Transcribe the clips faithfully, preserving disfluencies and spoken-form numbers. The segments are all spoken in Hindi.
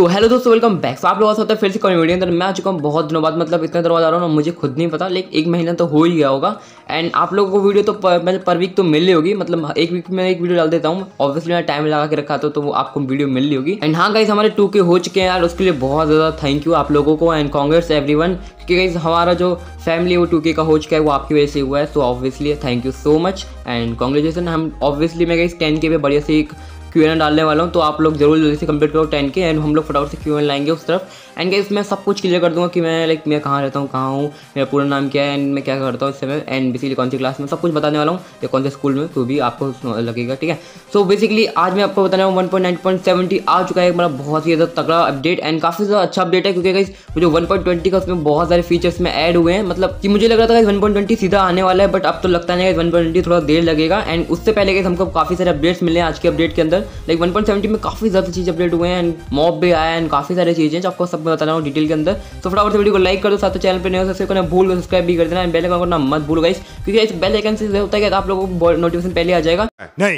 तो हेलो दोस्तों, वेलकम बैक। तो आप लोगों का फिर से कॉमेडी अंदर मैं आ चुका हूँ बहुत दिनों बाद। मतलब इतने दिनों बाद आ रहा हूँ ना, मुझे खुद नहीं पता, लेकिन एक महीना तो हो ही गया होगा। एंड आप लोगों को वीडियो तो पर, मतलब पर वीक तो मिल रही होगी। मतलब एक वीक में एक वीडियो डाल देता हूँ। ऑब्वियसली मैं टाइम लगा के रखा था तो वो आपको वीडियो मिल रही होगी। एंड हाँ गाइस, हमारे टू के हो चुके हैं यार, उसके लिए बहुत ज़्यादा थैंक यू आप लोगों को। एंड कांग्रेट्स एवरीवन, क्योंकि गाइस हमारा जो फैमिली वो टू के का हो चुका है वो आपकी वजह से हुआ है। So obviously thank you so much and congratulation. हम ऑब्वियसली मैं गाइस टेन के पे बढ़िया से एक क्यू एन डालने वाला हूँ, तो आप लोग जरूर जल्दी से कंप्लीट करो टेन के। एंड हम लोग फटाफट से क्यू एन लाएंगे उस तरफ। एंड गाइस मैं सब कुछ क्लियर कर दूंगा कि मैं लाइक मैं कहाँ रहता हूँ, कहाँ हूँ, मेरा पूरा नाम क्या है, एंड मैं क्या करता हूँ इस समय, एंड बेसिकली कौन सी क्लास में, सब कुछ बताने वाला हूँ या कौन से स्कूल में, तो भी आपको लगेगा। ठीक है, सो बेसिकली आज मैं आपको बताने वाला हूँ one point nine point seventy आ चुका है, मतलब बहुत ही ज़्यादा तगड़ा अपडेट एंड काफ़ी ज़्यादा अच्छा अपडेट है। क्योंकि गाइस जो वन पॉइंट ट्वेंटी का उसमें बहुत सारे फीचर्स में ऐड हुए हैं। मतलब कि मुझे लग रहा था वन पॉइंट ट्वेंटी सीधा आने वाला है, बट अब तो लगता नहीं है वन पॉइंट ट्वेंटी थोड़ा देर लगेगा। एंड उससे पहले गाइस हमको काफ़ी सारे अपडेट्स मिले हैं आज के अपडेट के अंदर। लाइक वन पॉइंट सेवेंटी में काफ़ी ज़्यादा चीज़ अपडेट हुए हैं एंड मॉब भी आया एंड काफ़ी सारी चीज़ें जो आपको सब बता रहा हूँ डिटेल के अंदर। तो फटाफट से वीडियो को लाइक कर दो, साथ चैनल पे नहीं हो सब्सक्राइब करना भूल कर सब्सक्राइब भी कर देना एंड बेल आइकन करना मत भूलो गाइस, क्योंकि इस बेल आइकन से होता है कि आप लोगों को नोटिफिकेशन पहले आ जाएगा। नहीं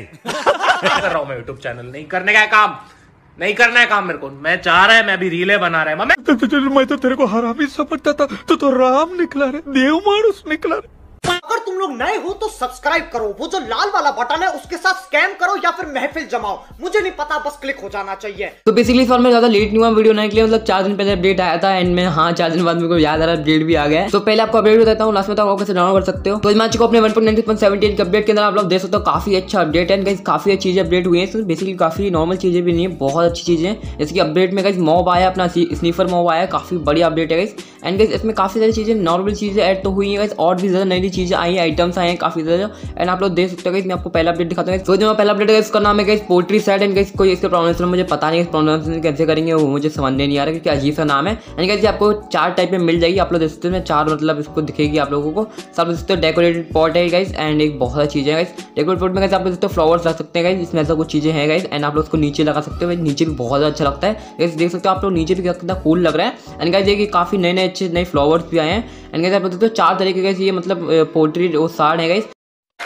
कर रहा हूँ मैं यूट्यूब चैनल, नहीं करने का है काम, नहीं करना है काम मेरे को। मैं चाह रहा है मैं अभी रीले बना रहा है। मैं तो, तो, तो, मैं तो तेरे को हरामी समझता था, तो तो राम निकला रे, देव मानुस निकला रे। अगर तुम लोग नए हो तो सब्सक्राइब करो, वो जो लाल वाला बटन है उसके साथ स्कैम करो या फिर महफिल जमाओ, मुझे नहीं पता, बस क्लिक हो जाना चाहिए। तो बेसिकली इस बार मैं ज्यादा लेट नहीं हुआ वीडियो बनाने के लिए। मतलब चार दिन पहले अपडेट आया था एंड मैं हाँ चार दिन बाद मेरे को याद आ रहा अपडेट भी आ गया है। तो पहले आपको अपडेट बताता हूँ, लास्ट में तो आप कैसे डाउनलोड कर सकते हो। तो मैं चुका अपने one point nine point seventy के अपडेट के अंदर आप लोग देख सकते हो काफी अच्छा अपडेट है एंड काफी अच्छी चीजें अपडेट हुई है। बेसिकली काफी नॉर्मल चीजें भी नहीं है, बहुत अच्छी चीजें। जैसे कि अपडेट में गाइस मॉब आया, अपना स्नीफर मॉब आया, काफी बढ़िया अपडेट है गाइस। एंड गाइस इसमें काफी सारी चीजें नॉर्मल चीजें ऐड तो हुई है गाइस, और भी ज्यादा नई नई चीजें आई है, आइटम्स आए हैं काफी ज्यादा। एंड आप लोग देख सकते हो गाइस, मैं आपको पहला अपडेट दिखाता हूं। तो जो पहला अपडेट है इसका नाम है guys poetry set and guys कोई इसका प्रोनाउंसिएशन मुझे पता नहीं है, प्रोनाउंसिएशन कैसे करेंगे वो मुझे समझ नहीं आ रहा, क्योंकि अजीब सा नाम है। एंड गाइस आपको चार टाइप में मिल जाएगी, आप लोग देख सकते हैं चार, मतलब इसको दिखेगी आप लोगों को। सब देख सकते हो डेकोरेटेड पॉट है गाइस एंड एक बहुत सारी चीजें है गाइस। डेकोरेटेड पॉट में गाइस आप लोग देख सकते हो फ्लावर्स रख सकते हैं गाइस, इसमें ऐसा कुछ चीजें हैं गाइस। एंड आप लोग उसको नीचे लगा सकते हो, नीचे भी बहुत ज्यादा अच्छा लगता है गाइस। देख सकते हो आप लोग नीचे भी कितना कूल लग रहा है। एंड गाइस देखिए काफी नए नए अच्छे नए फ्लावर्स भी आए हैं। एंड गाइस आप लोग देखते हो चार तरीके गाइस, ये मतलब पोएट्री वो साड़ है गाइस।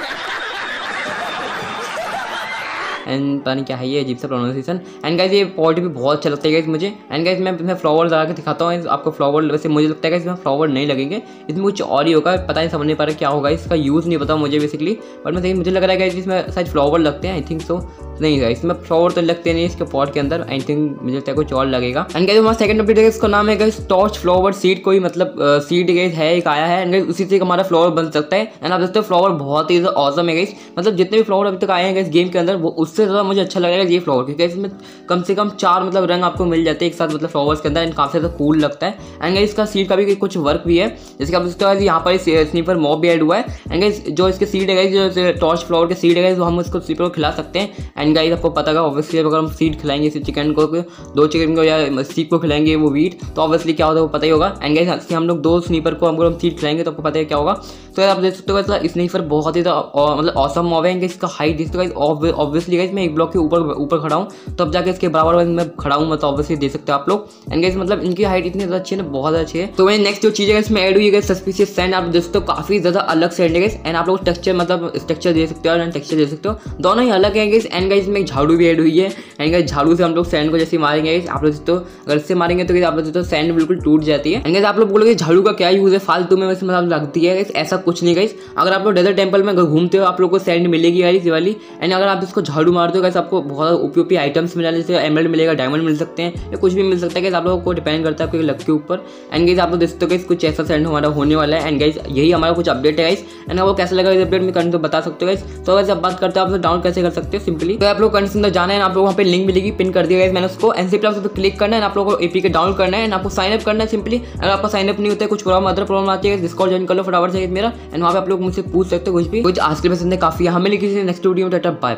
एंड पता नहीं क्या है ये अजीब सा प्रोनाउंसिएशन। एंड गाइस ये पॉट भी बहुत अच्छा लगता है गाइस मुझे। एंड गाइस मैं मैं फ्लावर लगा के दिखाता हूँ आपको। फ्लावर वैसे मुझे लगता है कि इसमें फ्लावर नहीं लगेंगे, इसमें कुछ और ही होगा, पता नहीं समझ नहीं पा रहा क्या होगा, इसका यूज़ नहीं पता मुझे बेसिकली। बट मैं मुझे लग रहा है कि इसमें शायद फ्लावर लगते हैं, आई थिंक सो। नहीं गाइस इसमें फ्लावर तो लगते नहीं इसके पॉट के अंदर, आई थिंक मुझे लगता है कुछ और लगेगा। एंड गाइस हमारा सेकंड अपडेट है, इसका नाम है गाइस टॉर्च फ्लावर सीड, कोई मतलब सीड गाइस है एक आया है। एंड गाइस उसी से हमारा फ्लावर बन सकता है। एंड आप देखते हो फ्लावर बहुत ही ऑसम है गाइस, मतलब जितने भी फ्लावर अभी तक आए हैं गाइस गेम के अंदर वो उससे ज़्यादा मुझे अच्छा लग रहा है ये फ्लावर, क्योंकि इसमें कम से कम चार मतलब रंग आपको मिल जाते हैं एक साथ, मतलब फ्लावर्स के अंदर। एंड काफी ज़्यादा कूल लगता है। एंड गाइस इसका सीड का भी कुछ वर्क भी है, जैसे कि आप इसके बाद यहाँ पर स्नीपर मॉब भी ऐड हुआ है। एंड गाइस जो इसके सीड है गाइस, जो टॉर्च फ्लावर के सीड है गाइस, वो हम उसको स्नीपर को खिला सकते हैं। एंड गाइस आपको पता है ऑब्वियसली अगर हम सीड खिलाएंगे चिकन को, दो चिकन को या सीड को खिलाएंगे वो वीट, तो ऑब्वियसली क्या होता है वो पता ही होगा। एंड गाइस हम लोग दो स्नीपर को हमको हम सीड खिलाएंगे तो आपको पता है क्या होगा। तो आप देख सकते हो स्नीपर बहुत ही मतलब ऑसम मॉब है। इसका हाइट देखते हो ऑब्वियसली गाइस मैं एक ब्लॉक के ऊपर ऊपर खड़ा हूँ, तो अब जाके इसके बराबर में खड़ा हूँ, मतलब ऑब्वियसली देख सकते हो आप लोग। एंड गाइस मतलब इनकी हाइट इतनी ज़्यादा अच्छी है ना, बहुत अच्छी है। तो मैं नेक्स्ट जो चीज़ है इसमें ऐड हुई है सस्पिशियस सैंड, आप देख सकते हो काफी ज़्यादा अलग सैंड है गाइस। एंड आप लोग टेक्सचर मतलब स्ट्रक्चर दे सकते हो और टेक्सचर दे सकते हो, दोनों ही अलग है गाइस। एंड गाइस में एक झाड़ू भी ऐड हुई है। एंड गाइस झाड़ू से हम लोग सैंड को जैसे मारेंगे गाइस, आप लोग देखते हो अगर इससे मारेंगे तो आप लोग देखते हो सैंड बिल्कुल टूट जाती है। एंड गाइस आप लोग बोलोगे झाड़ू का क्या यूज़ है फालतू में, वैसे मतलब लगती है गाइस, ऐसा कुछ नहीं गाइस। अगर आप लोग डेजर्ट टेंपल में घूमते हो आप लोग को सैंड मिलेगी गाइस ये वाली। एंड अगर आप इसको झाड़ू मारते हो गाइस आपको बहुत उपयोगी आइटम्स मिला, जैसे एमराल्ड मिलेगा, डायमंड मिल सकते हैं या कुछ भी मिल सकता है गाइस, आप लोगों को डिपेंड करता है आपके लक के ऊपर। एंड गाइस आप लोग देखते हो गाइस कुछ ऐसा सैंड हमारा होने वाला है। एंड गाइस यही हमारा कुछ अपडेट है गाइस। एंड आपको कैसा लगा इस अपडेट में करने तो बता सकते हो गाइस। तो वैसे आप बात करते हो आप डाउनलोड कैसे कर सकते हो सिंपली, तो आप लोग कंटेंट अंदर जाना है, आप लोग वहाँ पे लिंक मिलेगी पिन कर दिया गाइस मैंने उसको। एंड सिंपली आप क्लिक करना है, आप लोगों को एपी के डाउनलोड करना है एंड आपको साइन अप करना है सिंपली। अगर आपका साइन अप नहीं होता है, कुछ प्रॉब्लम अदर प्रॉब्लम आती है, डिस्कॉर्ड ज्वाइन कर लो फटाफट से मेरा। एंड वहाँ पे आप लोग मुझसे पूछ सकते हो कुछ भी, कुछ आज के पसंद है काफी। हमें किसी नेक्स्ट वीडियो में टाटा बाय।